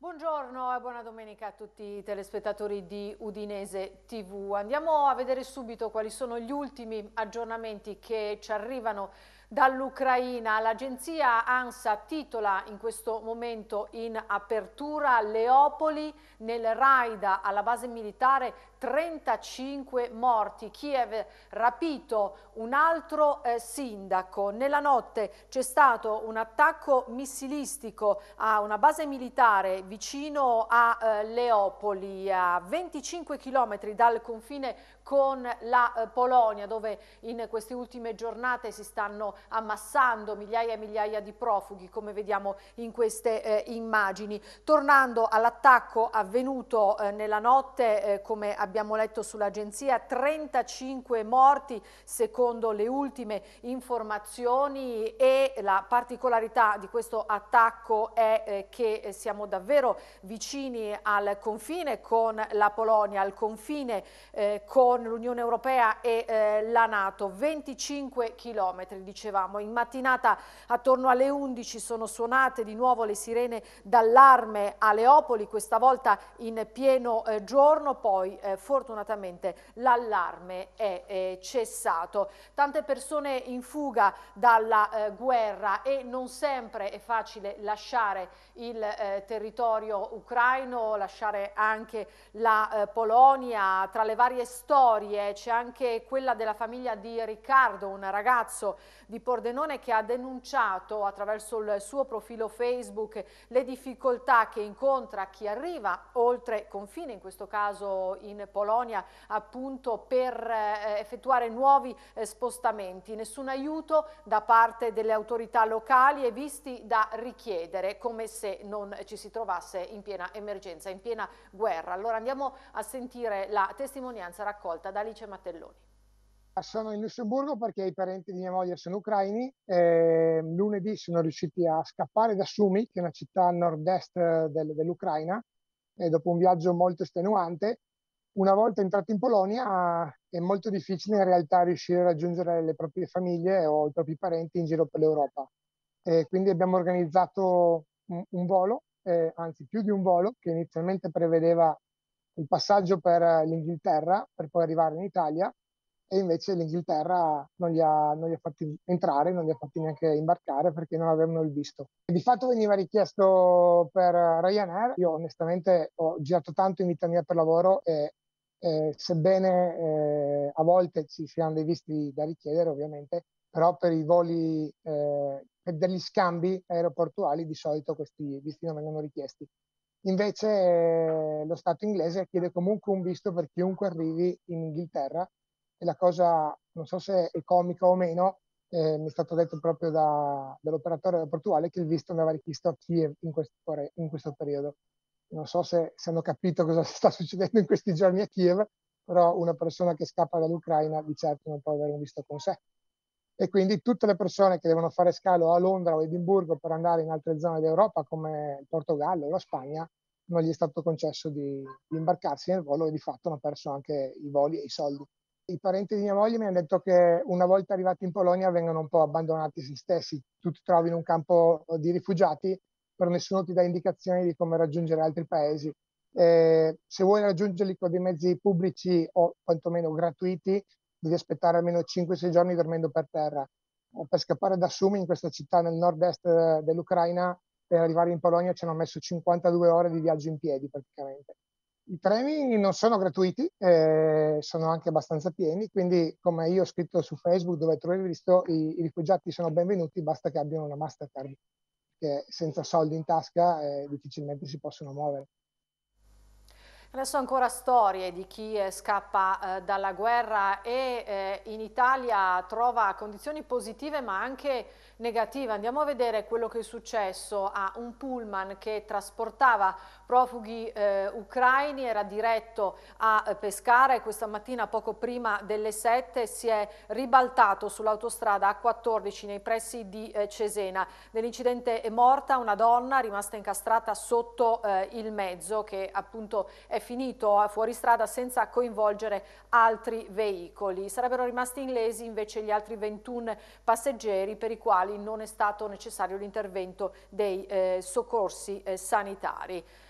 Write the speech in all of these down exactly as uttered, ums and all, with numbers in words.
Buongiorno e buona domenica a tutti i telespettatori di Udinese tivù. Andiamo a vedere subito quali sono gli ultimi aggiornamenti che ci arrivano dall'Ucraina. L'agenzia ANSA titola in questo momento in apertura: Leopoli, nel raid alla base militare trentacinque morti, Kiev rapito un altro eh, sindaco. Nella notte c'è stato un attacco missilistico a una base militare vicino a eh, Leopoli, a venticinque chilometri dal confine con la eh, Polonia, dove in queste ultime giornate si stanno ammassando migliaia e migliaia di profughi, come vediamo in queste eh, immagini. Tornando all'attacco avvenuto eh, nella notte, eh, come abbiamo letto sull'agenzia, trentacinque morti secondo le ultime informazioni, e la particolarità di questo attacco è eh, che siamo davvero vicini al confine con la Polonia, al confine eh, con l'Unione Europea e eh, la NATO. venticinque chilometri, dicevamo. In mattinata attorno alle undici sono suonate di nuovo le sirene d'allarme a Leopoli, questa volta in pieno eh, giorno, poi eh, fortunatamente l'allarme è eh, cessato. Tante persone in fuga dalla eh, guerra, e non sempre è facile lasciare il eh, territorio ucraino, lasciare anche la eh, Polonia. Tra le varie storie c'è anche quella della famiglia di Riccardo, un ragazzo di Pordenone che ha denunciato attraverso il suo profilo Facebook le difficoltà che incontra chi arriva oltre confine, in questo caso in Polonia, appunto per eh, effettuare nuovi eh, spostamenti. Nessun aiuto da parte delle autorità locali e visti da richiedere, come se non ci si trovasse in piena emergenza, in piena guerra. Allora andiamo a sentire la testimonianza raccolta da Alice Mattelloni. Sono in Lussemburgo perché i parenti di mia moglie sono ucraini. Eh, lunedì sono riusciti a scappare da Sumy, che è una città a nord-est del, dell'Ucraina, e dopo un viaggio molto estenuante. Una volta entrati in Polonia è molto difficile in realtà riuscire a raggiungere le proprie famiglie o i propri parenti in giro per l'Europa. Eh, quindi abbiamo organizzato un, un volo, eh, anzi più di un volo, che inizialmente prevedeva il passaggio per l'Inghilterra per poi arrivare in Italia, e invece l'Inghilterra non li ha, non li ha fatti entrare, non li ha fatti neanche imbarcare perché non avevano il visto. E di fatto veniva richiesto per Ryanair. Io onestamente ho girato tanto in vita mia per lavoro, e eh, sebbene eh, a volte ci siano dei visti da richiedere ovviamente, però per i voli, eh, per degli scambi aeroportuali di solito questi visti non vengono richiesti. Invece eh, lo Stato inglese chiede comunque un visto per chiunque arrivi in Inghilterra, e la cosa, non so se è comica o meno, eh, mi è stato detto proprio da, dall'operatore aeroportuale che il visto andava richiesto a Kiev in questo, in questo periodo. Non so se, se hanno capito cosa sta succedendo in questi giorni a Kiev, però una persona che scappa dall'Ucraina di certo non può avere un visto con sé. E quindi tutte le persone che devono fare scalo a Londra o Edimburgo per andare in altre zone d'Europa come il Portogallo o la Spagna, non gli è stato concesso di, di imbarcarsi nel volo, e di fatto hanno perso anche i voli e i soldi. I parenti di mia moglie mi hanno detto che una volta arrivati in Polonia vengono un po' abbandonati a se stessi. Tu ti trovi in un campo di rifugiati, però nessuno ti dà indicazioni di come raggiungere altri paesi. Eh, se vuoi raggiungerli con dei mezzi pubblici o quantomeno gratuiti, devi aspettare almeno cinque sei giorni dormendo per terra. Eh, per scappare da Sumy, in questa città nel nord-est dell'Ucraina, per arrivare in Polonia ci hanno messo cinquantadue ore di viaggio in piedi praticamente. I treni non sono gratuiti, eh, sono anche abbastanza pieni, quindi come io ho scritto su Facebook, dove trovi visto, i, i rifugiati sono benvenuti, basta che abbiano una Mastercard, che senza soldi in tasca eh, difficilmente si possono muovere. Adesso ancora storie di chi eh, scappa eh, dalla guerra e eh, in Italia trova condizioni positive ma anche negative. Andiamo a vedere quello che è successo a un pullman che trasportava profughi eh, ucraini, era diretto a eh, Pescara, e questa mattina poco prima delle sette si è ribaltato sull'autostrada A quattordici nei pressi di eh, Cesena. Nell'incidente è morta una donna rimasta incastrata sotto eh, il mezzo, che appunto è finito fuori strada senza coinvolgere altri veicoli. Sarebbero rimasti illesi invece gli altri ventuno passeggeri, per i quali non è stato necessario l'intervento dei eh, soccorsi eh, sanitari.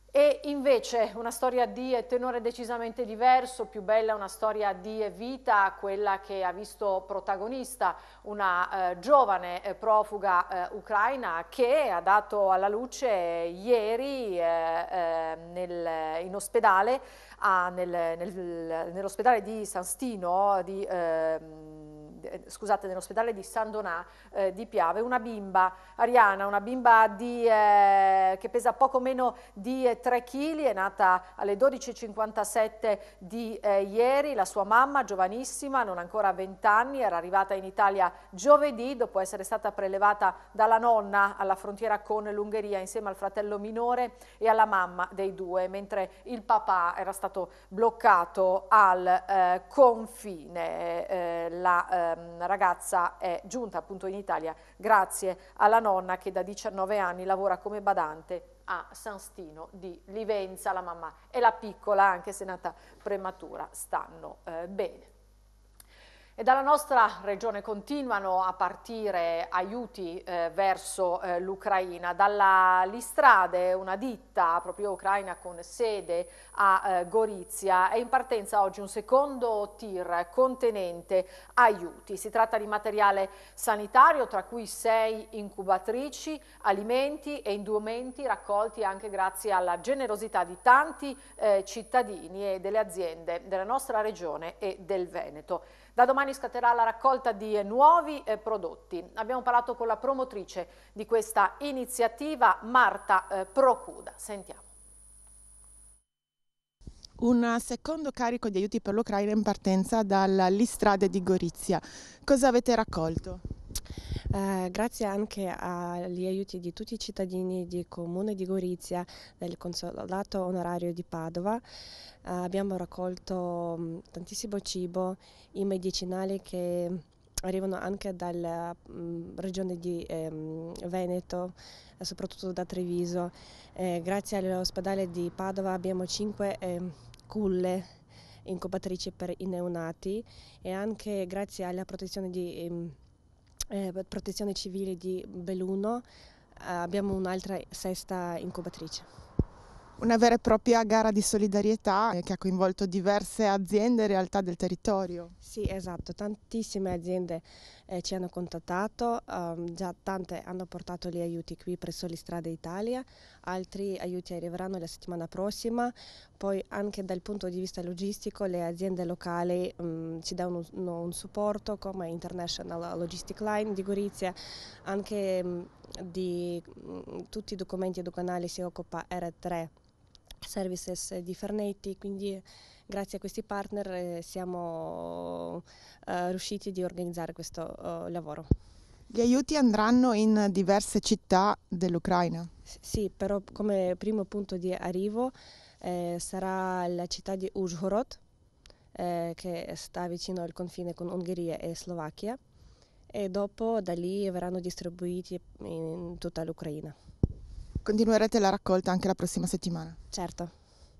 E invece una storia di tenore decisamente diverso, più bella, una storia di vita, quella che ha visto protagonista una eh, giovane eh, profuga eh, ucraina che ha dato alla luce ieri eh, eh, nel, in ospedale, ah, nel, nel, nell'ospedale di San Stino, di, eh, scusate, nell'ospedale di San Donà eh, di Piave, una bimba, Ariana, una bimba di, eh, che pesa poco meno di tre chili, è nata alle dodici e cinquantasette di eh, ieri. La sua mamma, giovanissima, non ancora venti anni, era arrivata in Italia giovedì dopo essere stata prelevata dalla nonna alla frontiera con l'Ungheria insieme al fratello minore e alla mamma dei due, mentre il papà era stato bloccato al eh, confine. Eh, la eh, ragazza è giunta appunto in Italia grazie alla nonna che da diciannove anni lavora come badante a San Stino di Livenza. La mamma e la piccola, anche se nata prematura, stanno eh, bene. E dalla nostra regione continuano a partire aiuti eh, verso eh, l'Ucraina. Dalla Listrade, una ditta proprio ucraina con sede a eh, Gorizia, è in partenza oggi un secondo tir contenente aiuti. Si tratta di materiale sanitario, tra cui sei incubatrici, alimenti e indumenti raccolti anche grazie alla generosità di tanti eh, cittadini e delle aziende della nostra regione e del Veneto. Da domani scatterà la raccolta di nuovi eh, prodotti. Abbiamo parlato con la promotrice di questa iniziativa, Marta eh, Procuda. Sentiamo. Un secondo carico di aiuti per l'Ucraina in partenza dalla Listrade di Gorizia. Cosa avete raccolto? Eh, grazie anche agli aiuti di tutti i cittadini di comune di Gorizia, del consolato onorario di Padova, eh, abbiamo raccolto mh, tantissimo cibo, i medicinali che arrivano anche dalla mh, regione di ehm, Veneto, eh, soprattutto da Treviso. Eh, grazie all'ospedale di Padova abbiamo cinque eh, culle incubatrici per i neonati e anche grazie alla protezione di ehm, Eh, protezione civile di Belluno eh, abbiamo un'altra sesta incubatrice. Una vera e propria gara di solidarietà eh, che ha coinvolto diverse aziende e realtà del territorio. Sì, esatto, tantissime aziende eh, ci hanno contattato, um, già tante hanno portato gli aiuti qui presso Listrade Italia, altri aiuti arriveranno la settimana prossima, poi anche dal punto di vista logistico le aziende locali um, ci danno un, un supporto come International Logistic Line di Gorizia, anche um, di um, tutti i documenti doganali si occupa R tre Services di Fernetti, quindi grazie a questi partner eh, siamo eh, riusciti di organizzare questo eh, lavoro. Gli aiuti andranno in diverse città dell'Ucraina? S- sì, però come primo punto di arrivo eh, sarà la città di Uzhhorod, eh, che sta vicino al confine con Ungheria e Slovacchia, e dopo da lì verranno distribuiti in tutta l'Ucraina. Continuerete la raccolta anche la prossima settimana? Certo.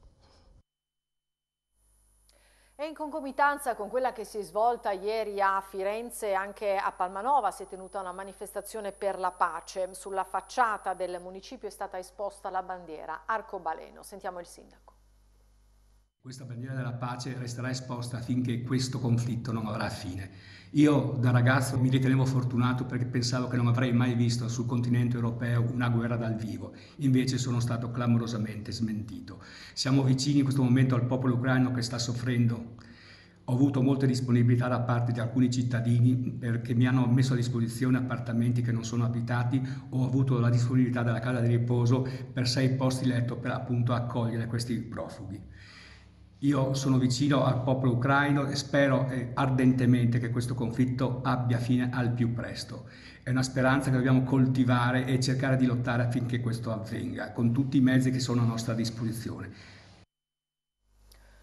E in concomitanza con quella che si è svolta ieri a Firenze, anche a Palmanova si è tenuta una manifestazione per la pace. Sulla facciata del municipio è stata esposta la bandiera arcobaleno. Sentiamo il sindaco. Questa bandiera della pace resterà esposta finché questo conflitto non avrà fine. Io da ragazzo mi ritenevo fortunato perché pensavo che non avrei mai visto sul continente europeo una guerra dal vivo, invece sono stato clamorosamente smentito. Siamo vicini in questo momento al popolo ucraino che sta soffrendo. Ho avuto molte disponibilità da parte di alcuni cittadini perché mi hanno messo a disposizione appartamenti che non sono abitati, ho avuto la disponibilità della casa di riposo per sei posti letto per appunto accogliere questi profughi. Io sono vicino al popolo ucraino e spero eh, ardentemente che questo conflitto abbia fine al più presto. È una speranza che dobbiamo coltivare e cercare di lottare affinché questo avvenga, con tutti i mezzi che sono a nostra disposizione.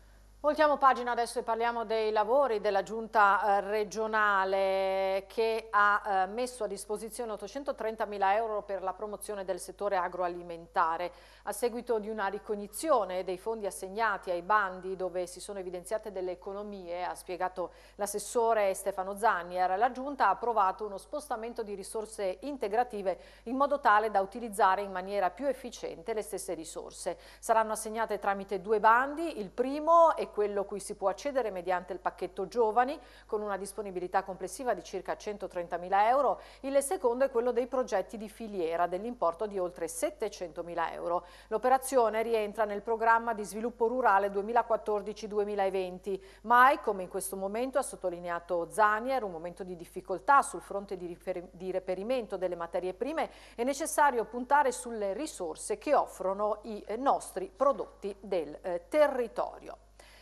Voltiamo pagina adesso e parliamo dei lavori della Giunta regionale che ha messo a disposizione ottocentotrentamila euro per la promozione del settore agroalimentare. A seguito di una ricognizione dei fondi assegnati ai bandi dove si sono evidenziate delle economie, ha spiegato l'assessore Stefano Zannier, la Giunta ha approvato uno spostamento di risorse integrative in modo tale da utilizzare in maniera più efficiente le stesse risorse. Saranno assegnate tramite due bandi, il primo è quello cui si può accedere mediante il pacchetto giovani con una disponibilità complessiva di circa centotrentamila euro, il secondo è quello dei progetti di filiera dell'importo di oltre settecentomila euro. L'operazione rientra nel programma di sviluppo rurale duemilaquattordici duemilaventi. Mai come in questo momento, ha sottolineato Zannier, un momento di difficoltà sul fronte di, di reperimento delle materie prime, è necessario puntare sulle risorse che offrono i nostri prodotti del eh, territorio.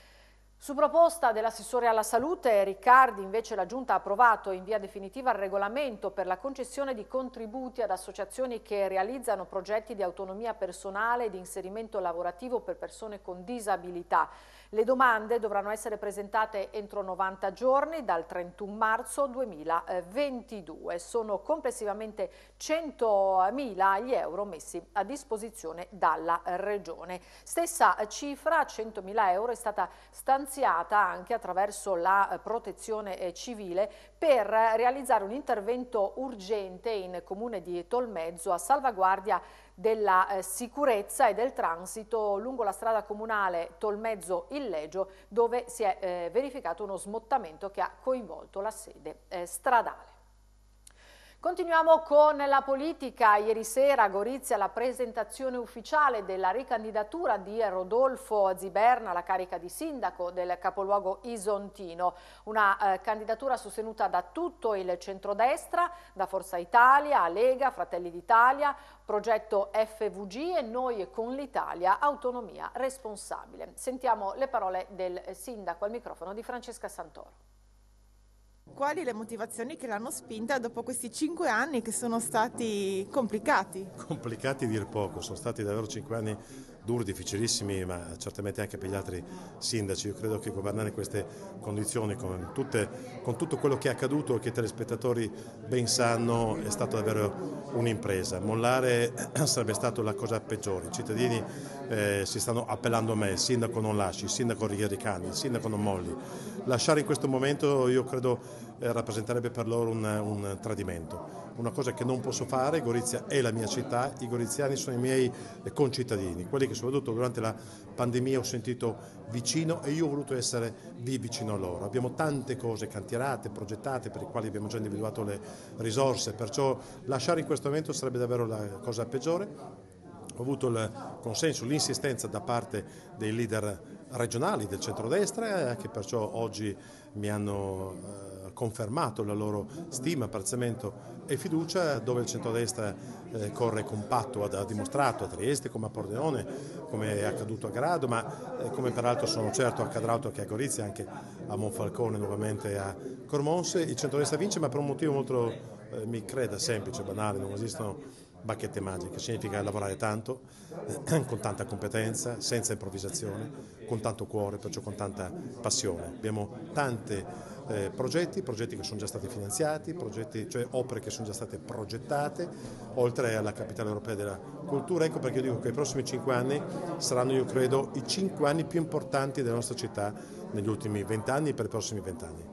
Su proposta dell'assessore alla salute Riccardi, invece, la Giunta ha approvato in via definitiva il regolamento per la concessione di contributi ad associazioni che realizzano progetti di autonomia personale e di inserimento lavorativo per persone con disabilità. Le domande dovranno essere presentate entro novanta giorni dal trentuno marzo duemilaventidue. Sono complessivamente centomila gli euro messi a disposizione dalla Regione. Stessa cifra, centomila euro, è stata stanziata anche attraverso la protezione civile per realizzare un intervento urgente in comune di Tolmezzo a salvaguardia della eh, sicurezza e del transito lungo la strada comunale Tolmezzo-Illegio, dove si è eh, verificato uno smottamento che ha coinvolto la sede eh, stradale. Continuiamo con la politica. Ieri sera a Gorizia la presentazione ufficiale della ricandidatura di Rodolfo Ziberna alla carica di sindaco del capoluogo isontino. Una eh, candidatura sostenuta da tutto il centrodestra, da Forza Italia, Lega, Fratelli d'Italia, progetto F V G e Noi con l'Italia, Autonomia Responsabile. Sentiamo le parole del sindaco al microfono di Francesca Santoro. Quali le motivazioni che l'hanno spinta dopo questi cinque anni che sono stati complicati? Complicati dir poco, sono stati davvero cinque anni duri, difficilissimi, ma certamente anche per gli altri sindaci. Io credo che governare in queste condizioni, con, tutte, con tutto quello che è accaduto e che i telespettatori ben sanno, è stata davvero un'impresa. Mollare sarebbe stata la cosa peggiore. I cittadini eh, si stanno appellando a me: il sindaco non lasci, il sindaco ricani, il sindaco non molli. Lasciare in questo momento, io credo, eh, rappresenterebbe per loro un, un tradimento. Una cosa che non posso fare. Gorizia è la mia città, i goriziani sono i miei concittadini, quelli che soprattutto durante la pandemia ho sentito vicino e io ho voluto essere lì vicino a loro. Abbiamo tante cose cantierate, progettate, per le quali abbiamo già individuato le risorse, perciò lasciare in questo momento sarebbe davvero la cosa peggiore. Ho avuto il consenso, l'insistenza da parte dei leader regionali del centrodestra, che perciò oggi mi hanno eh, confermato la loro stima, apprezzamento e fiducia, dove il centrodestra eh, corre compatto, ha dimostrato a Trieste, come a Pordenone, come è accaduto a Grado, ma eh, come peraltro sono certo accadrà anche a Gorizia, anche a Monfalcone, nuovamente a Cormonse. Il centrodestra vince, ma per un motivo molto, eh, mi creda, semplice, banale: non esistono bacchette magiche, significa lavorare tanto, eh, con tanta competenza, senza improvvisazione, con tanto cuore, perciò con tanta passione. Abbiamo tanti eh, progetti, progetti che sono già stati finanziati, progetti, cioè opere che sono già state progettate, oltre alla capitale europea della cultura. Ecco perché io dico che i prossimi cinque anni saranno, io credo, i cinque anni più importanti della nostra città negli ultimi vent'anni e per i prossimi vent'anni.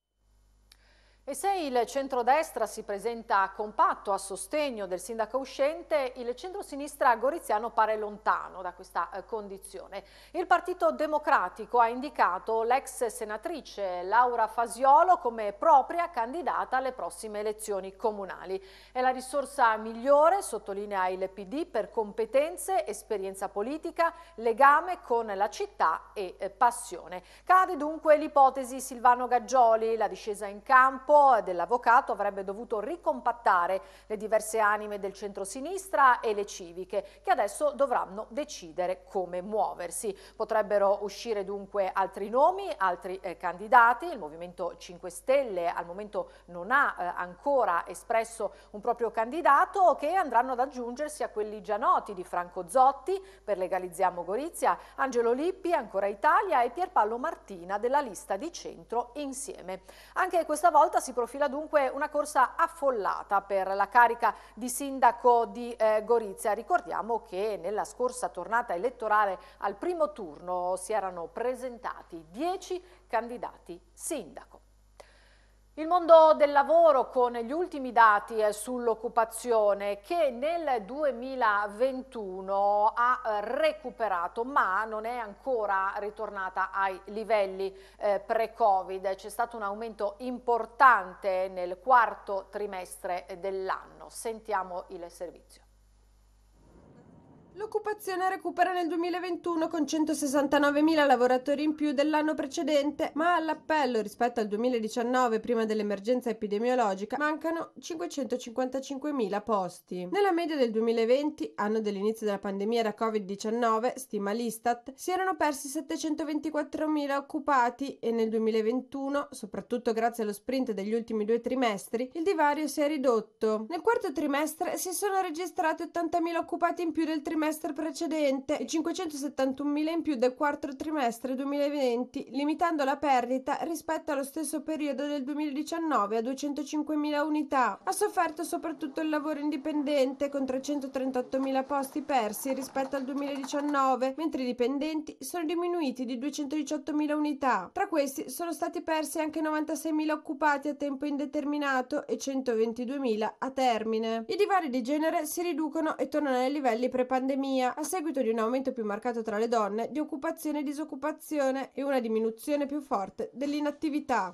E se il centrodestra si presenta compatto a sostegno del sindaco uscente, il centrosinistra goriziano pare lontano da questa eh, condizione. Il Partito Democratico ha indicato l'ex senatrice Laura Fasiolo come propria candidata alle prossime elezioni comunali. È la risorsa migliore, sottolinea il P D, per competenze, esperienza politica, legame con la città e eh, passione. Cade dunque l'ipotesi Silvano Gaggioli, la discesa in campo sindaco dell'Avvocato avrebbe dovuto ricompattare le diverse anime del centrosinistra e le civiche, che adesso dovranno decidere come muoversi. Potrebbero uscire dunque altri nomi, altri eh, candidati. Il Movimento cinque Stelle al momento non ha eh, ancora espresso un proprio candidato, che andranno ad aggiungersi a quelli già noti di Franco Zotti per Legalizziamo Gorizia, Angelo Lippi, Ancora Italia, e Pierpaolo Martina della lista di Centro Insieme. Anche questa volta si profila dunque una corsa affollata per la carica di sindaco di eh, Gorizia. Ricordiamo che nella scorsa tornata elettorale al primo turno si erano presentati dieci candidati sindaco. Il mondo del lavoro, con gli ultimi dati eh, sull'occupazione, che nel duemilaventuno ha eh, recuperato, ma non è ancora ritornata ai livelli eh, pre-Covid. C'è stato un aumento importante nel quarto trimestre dell'anno. Sentiamo il servizio. L'occupazione recupera nel duemilaventuno con centosessantanovemila lavoratori in più dell'anno precedente, ma all'appello rispetto al duemiladiciannove, prima dell'emergenza epidemiologica, mancano cinquecentocinquantacinquemila posti. Nella media del duemilaventi, anno dell'inizio della pandemia da Covid diciannove, stima l'Istat, si erano persi settecentoventiquattromila occupati e nel duemilaventuno, soprattutto grazie allo sprint degli ultimi due trimestri, il divario si è ridotto. Nel quarto trimestre si sono registrati ottantamila occupati in più del trimestre precedente e cinquecentosettantunomila in più del quarto trimestre duemilaventi, limitando la perdita rispetto allo stesso periodo del duemiladiciannove a duecentocinquemila unità. Ha sofferto soprattutto il lavoro indipendente, con trecentotrentottomila posti persi rispetto al duemiladiciannove, mentre i dipendenti sono diminuiti di duecentodiciottomila unità. Tra questi sono stati persi anche novantaseimila occupati a tempo indeterminato e centoventiduemila a termine. I divari di genere si riducono e tornano ai livelli pre-pandemia, a seguito di un aumento più marcato tra le donne di occupazione e disoccupazione e una diminuzione più forte dell'inattività.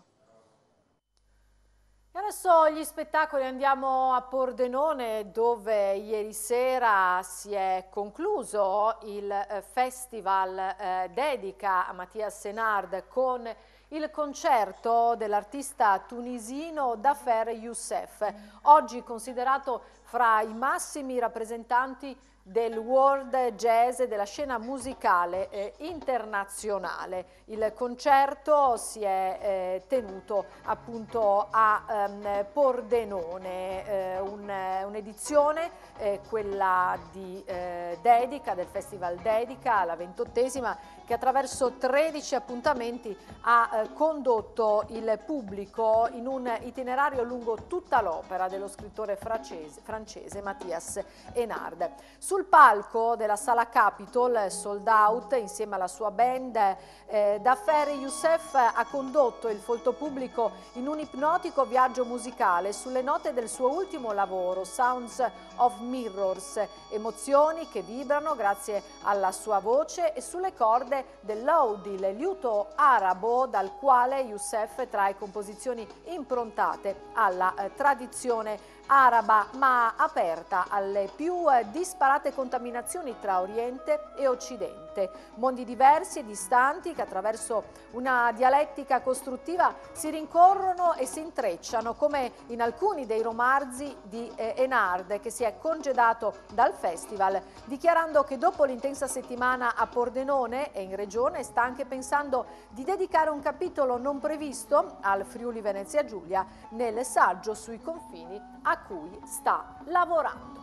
E adesso gli spettacoli, andiamo a Pordenone, dove ieri sera si è concluso il eh, festival eh, Dedica a Mathias Enard, con il concerto dell'artista tunisino Dafer Youssef, oggi considerato fra i massimi rappresentanti del world jazz e della scena musicale eh, internazionale. Il concerto si è eh, tenuto appunto a ehm, Pordenone, eh, un'edizione, eh, quella di eh, Dedica, del Festival Dedica, la ventottesima, che attraverso tredici appuntamenti ha eh, condotto il pubblico in un itinerario lungo tutta l'opera dello scrittore francese, francese Mathias Enard. Sul palco della Sala Capitol, sold out, insieme alla sua band, eh, Dafer Youssef ha condotto il folto pubblico in un ipnotico viaggio musicale sulle note del suo ultimo lavoro, Sounds of Mirrors, emozioni che vibrano grazie alla sua voce e sulle corde dell'oud, il liuto arabo dal quale Youssef trae composizioni improntate alla eh, tradizione araba, ma aperta alle più eh, disparate contaminazioni tra Oriente e Occidente, mondi diversi e distanti che attraverso una dialettica costruttiva si rincorrono e si intrecciano, come in alcuni dei romanzi di eh, Enard, che si è congedato dal festival, dichiarando che dopo l'intensa settimana a Pordenone e in regione sta anche pensando di dedicare un capitolo non previsto al Friuli Venezia Giulia nel saggio sui confini a cui sta lavorando.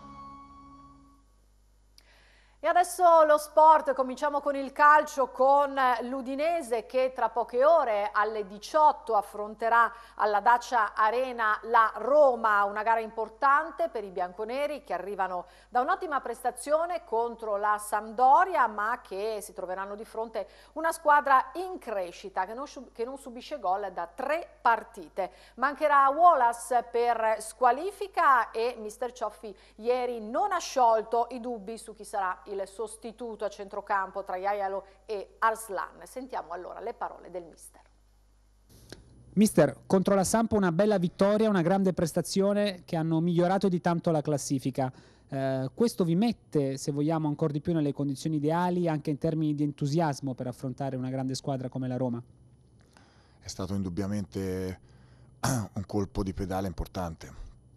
E adesso lo sport, cominciamo con il calcio, con l'Udinese che tra poche ore alle diciotto affronterà alla Dacia Arena la Roma, una gara importante per i bianconeri che arrivano da un'ottima prestazione contro la Sampdoria, ma che si troveranno di fronte una squadra in crescita che non, che non subisce gol da tre partite. Mancherà Wallace per squalifica e mister Cioffi ieri non ha sciolto i dubbi su chi sarà il il sostituto a centrocampo tra Jaialo e Arslan. Sentiamo allora le parole del mister. Mister, contro la Samp una bella vittoria, una grande prestazione che hanno migliorato di tanto la classifica. Eh, questo vi mette, se vogliamo, ancora di più nelle condizioni ideali anche in termini di entusiasmo per affrontare una grande squadra come la Roma? È stato indubbiamente un colpo di pedale importante,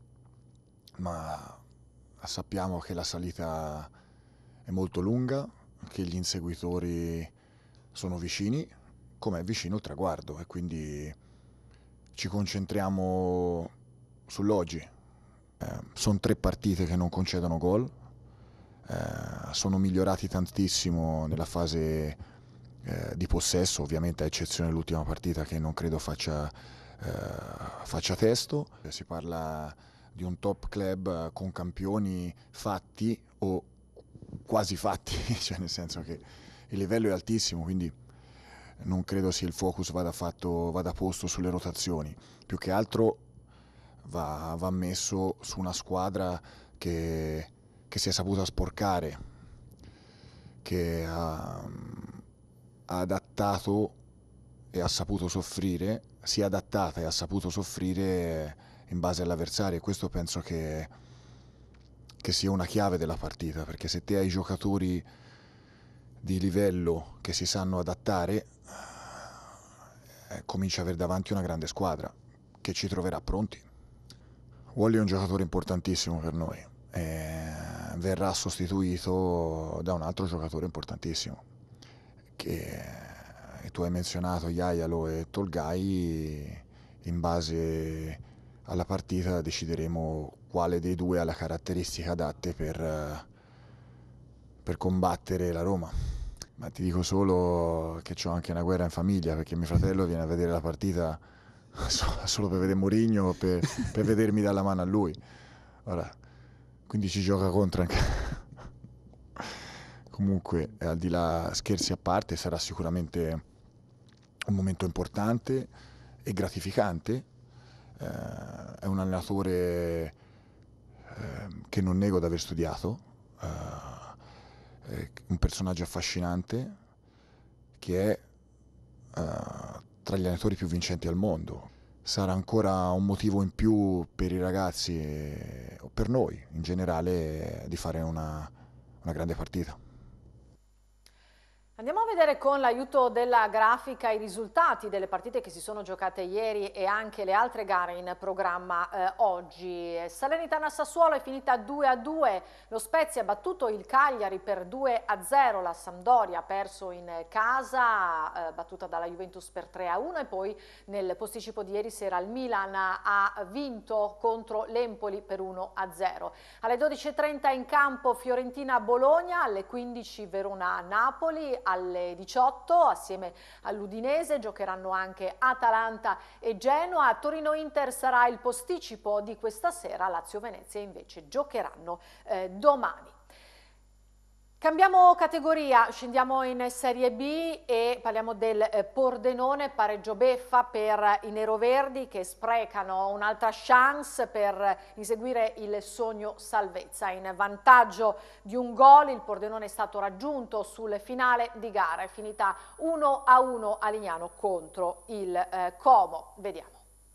ma sappiamo che la salita è molto lunga, che gli inseguitori sono vicini, come è vicino il traguardo, e quindi ci concentriamo sull'oggi. Eh, sono tre partite che non concedono gol, eh, sono migliorati tantissimo nella fase eh, di possesso, ovviamente a eccezione dell'ultima partita che non credo faccia, eh, faccia testo. Si parla di un top club con campioni fatti o quasi fatti, cioè nel senso che il livello è altissimo, quindi non credo sia il focus vada, fatto, vada posto sulle rotazioni, più che altro va, va messo su una squadra che, che si è saputa sporcare, che ha, ha adattato e ha saputo soffrire, si è adattata e ha saputo soffrire in base all'avversario, e questo penso che, che sia una chiave della partita, perché se te hai giocatori di livello che si sanno adattare, eh, cominci a avere davanti una grande squadra che ci troverà pronti. Wally è un giocatore importantissimo per noi, e verrà sostituito da un altro giocatore importantissimo che tu hai menzionato, Jajalo e Tolgai. In base alla partita decideremo quale dei due ha le caratteristiche adatte per, per combattere la Roma. Ma ti dico solo che c'ho anche una guerra in famiglia, perché mio fratello viene a vedere la partita solo per vedere Mourinho, per, per vedermi dalla mano a lui. Ora, quindi ci gioca contro anche. Comunque, al di là, scherzi a parte, sarà sicuramente un momento importante e gratificante. Eh, è un allenatore eh, che non nego di aver studiato, eh, è un personaggio affascinante che è eh, tra gli allenatori più vincenti al mondo. Sarà ancora un motivo in più per i ragazzi e, o per noi in generale di fare una, una grande partita. Andiamo a vedere con l'aiuto della grafica i risultati delle partite che si sono giocate ieri e anche le altre gare in programma eh, oggi. Salernitana Sassuolo è finita due a due, lo Spezia ha battuto il Cagliari per due a zero, la Sampdoria ha perso in casa, eh, battuta dalla Juventus per tre a uno, e poi nel posticipo di ieri sera il Milan ha vinto contro l'Empoli per uno a zero. Alle dodici e trenta in campo Fiorentina-Bologna, alle quindici Verona-Napoli, alle diciotto assieme all'Udinese giocheranno anche Atalanta e Genoa. Torino-Inter sarà il posticipo di questa sera, Lazio-Venezia invece giocheranno eh, domani. Cambiamo categoria, scendiamo in Serie B e parliamo del eh, Pordenone, pareggio beffa per i neroverdi che sprecano un'altra chance per inseguire il sogno salvezza. In vantaggio di un gol il Pordenone è stato raggiunto sul finale di gara, è finita uno a uno a Lignano contro il eh, Como. Vediamo.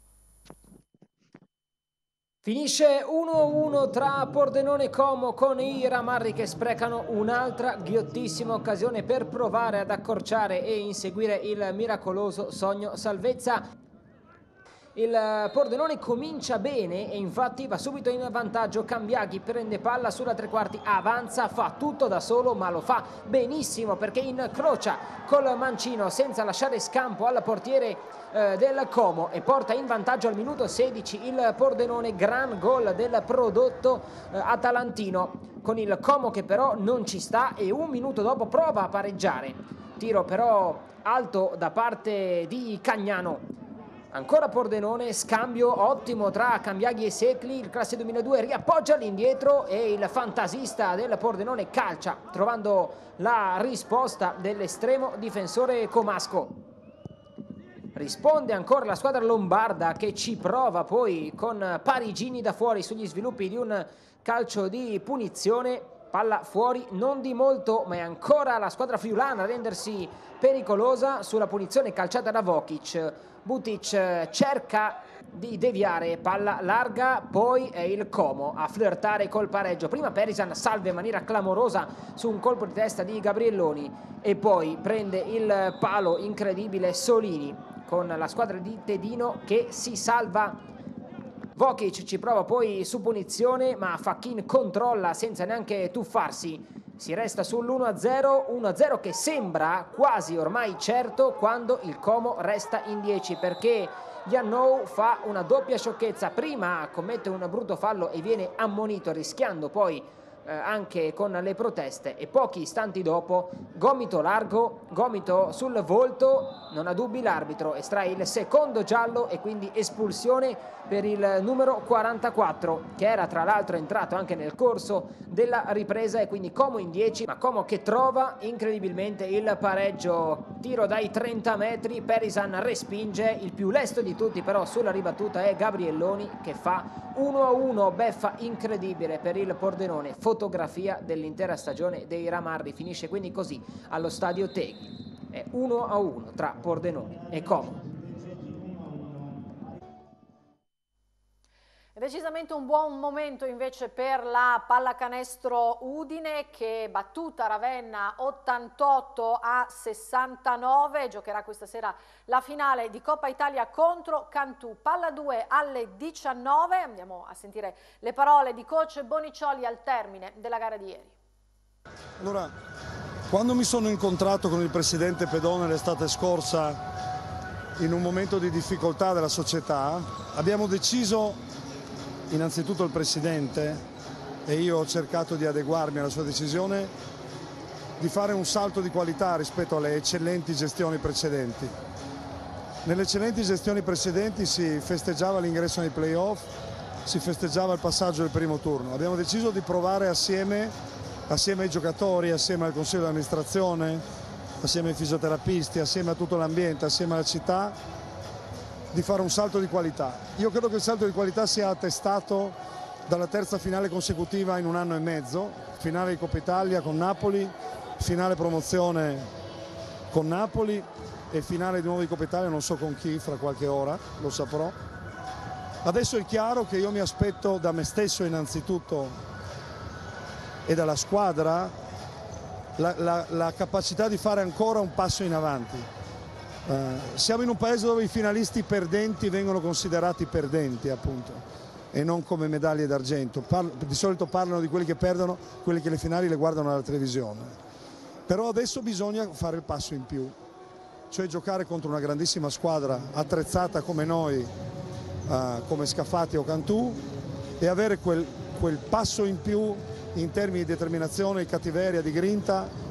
Finisce uno a uno tra Pordenone e Como, con i Ramarri che sprecano un'altra ghiottissima occasione per provare ad accorciare e inseguire il miracoloso sogno salvezza. Il Pordenone comincia bene e infatti va subito in vantaggio. Cambiaghi prende palla sulla tre quarti, avanza, fa tutto da solo ma lo fa benissimo perché incrocia col mancino senza lasciare scampo al portiere eh, del Como e porta in vantaggio al minuto sedici il Pordenone. Gran gol del prodotto eh, atalantino, con il Como che però non ci sta e un minuto dopo prova a pareggiare. Tiro però alto da parte di Cagnano. Ancora Pordenone, scambio ottimo tra Cambiaghi e Secli, il classe duemiladue riappoggia all'indietro e il fantasista del Pordenone calcia, trovando la risposta dell'estremo difensore comasco. Risponde ancora la squadra lombarda che ci prova poi con Parigini da fuori sugli sviluppi di un calcio di punizione. Palla fuori non di molto, ma è ancora la squadra friulana a rendersi pericolosa sulla punizione calciata da Vokic. Butic cerca di deviare, palla larga, poi è il Como a flirtare col pareggio. Prima Perisan salva in maniera clamorosa su un colpo di testa di Gabrielloni e poi prende il palo incredibile Solini con la squadra di Tedino che si salva. Vokic ci prova poi su punizione, ma Fachin controlla senza neanche tuffarsi. Si resta sull'uno a zero, uno a zero che sembra quasi ormai certo quando il Como resta in dieci, perché Yannou fa una doppia sciocchezza. Prima commette un brutto fallo e viene ammonito, rischiando poi eh, anche con le proteste, e pochi istanti dopo gomito largo, gomito sul volto, non ha dubbi l'arbitro, estrae il secondo giallo e quindi espulsione per il numero quarantaquattro, che era tra l'altro entrato anche nel corso della ripresa, e quindi Como in dieci, ma Como che trova incredibilmente il pareggio. Tiro dai trenta metri, Perisan respinge, il più lesto di tutti però sulla ribattuta è Gabrielloni che fa uno a uno, beffa incredibile per il Pordenone, fotografia dell'intera stagione dei Ramarri. Finisce quindi così allo stadio Teghi, è uno a uno tra Pordenone e Como. Decisamente un buon momento invece per la pallacanestro Udine, che battuta Ravenna ottantotto a sessantanove, giocherà questa sera la finale di Coppa Italia contro Cantù. Palla due alle diciannove, andiamo a sentire le parole di coach Bonicioli al termine della gara di ieri. Allora, quando mi sono incontrato con il presidente Pedone l'estate scorsa in un momento di difficoltà della società, abbiamo deciso, innanzitutto il presidente e io ho cercato di adeguarmi alla sua decisione, di fare un salto di qualità rispetto alle eccellenti gestioni precedenti. Nelle eccellenti gestioni precedenti si festeggiava l'ingresso nei playoff, si festeggiava il passaggio del primo turno. Abbiamo deciso di provare assieme, assieme ai giocatori, assieme al consiglio di amministrazione, assieme ai fisioterapisti, assieme a tutto l'ambiente, assieme alla città, di fare un salto di qualità. Io credo che il salto di qualità sia attestato dalla terza finale consecutiva in un anno e mezzo, finale di Coppa Italia con Napoli, finale promozione con Napoli e finale di nuovo di Coppa Italia, non so con chi, fra qualche ora, lo saprò. Adesso è chiaro che io mi aspetto da me stesso innanzitutto e dalla squadra la, la, la capacità di fare ancora un passo in avanti. Uh, siamo in un paese dove i finalisti perdenti vengono considerati perdenti, appunto, e non come medaglie d'argento. Di solito parlano di quelli che perdono, quelli che le finali le guardano alla televisione. Però adesso bisogna fare il passo in più, cioè giocare contro una grandissima squadra attrezzata come noi, uh, come Scafati o Cantù, e avere quel, quel passo in più in termini di determinazione, di cattiveria, di grinta,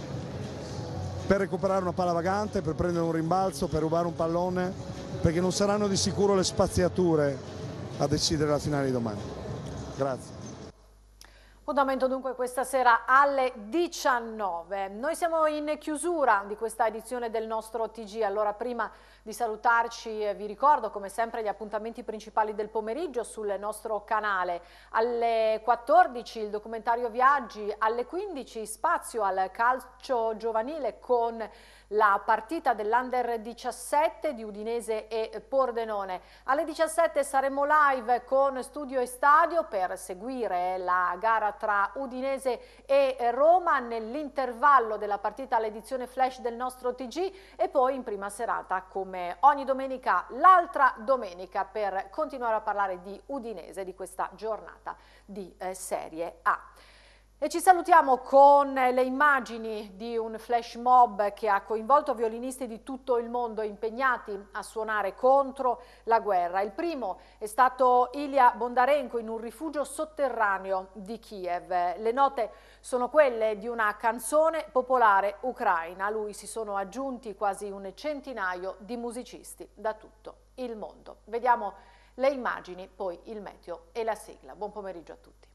per recuperare una palla vagante, per prendere un rimbalzo, per rubare un pallone, perché non saranno di sicuro le spaziature a decidere la finale di domani. Grazie. Appuntamento dunque questa sera alle diciannove. Noi siamo in chiusura di questa edizione del nostro T G. Allora, prima di salutarci eh, vi ricordo come sempre gli appuntamenti principali del pomeriggio sul nostro canale. Alle quattordici il documentario Viaggi, alle quindici spazio al calcio giovanile con la partita dell'Under diciassette di Udinese e Pordenone. Alle diciassette saremo live con Studio e Stadio per seguire la gara tra Udinese e Roma nell'intervallo della partita all'edizione flash del nostro T G, e poi in prima serata come ogni domenica l'altra domenica per continuare a parlare di Udinese, di questa giornata di eh, Serie A. E ci salutiamo con le immagini di un flash mob che ha coinvolto violinisti di tutto il mondo impegnati a suonare contro la guerra. Il primo è stato Ilya Bondarenko in un rifugio sotterraneo di Kiev. Le note sono quelle di una canzone popolare ucraina. A lui si sono aggiunti quasi un centinaio di musicisti da tutto il mondo. Vediamo le immagini, poi il meteo e la sigla. Buon pomeriggio a tutti.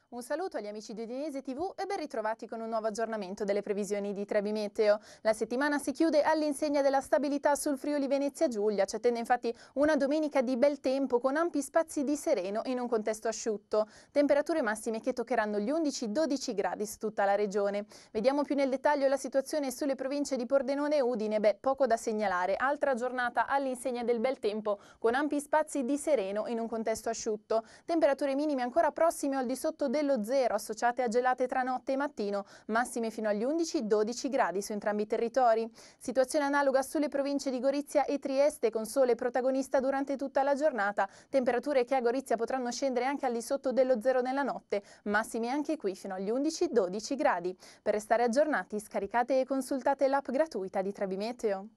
Un saluto agli amici di Udinese tivù e ben ritrovati con un nuovo aggiornamento delle previsioni di Trebi Meteo. La settimana si chiude all'insegna della stabilità sul Friuli Venezia Giulia. Ci attende infatti una domenica di bel tempo con ampi spazi di sereno in un contesto asciutto. Temperature massime che toccheranno gli undici dodici gradi su tutta la regione. Vediamo più nel dettaglio la situazione sulle province di Pordenone e Udine. Beh, poco da segnalare. Altra giornata all'insegna del bel tempo con ampi spazi di sereno in un contesto asciutto. Temperature minime ancora prossime o al di sotto dello zero, associate a gelate tra notte e mattino, massime fino agli undici dodici gradi su entrambi i territori. Situazione analoga sulle province di Gorizia e Trieste, con sole protagonista durante tutta la giornata. Temperature che a Gorizia potranno scendere anche al di sotto dello zero nella notte, massime anche qui fino agli undici dodici gradi. Per restare aggiornati, scaricate e consultate l'app gratuita di Trebi Meteo.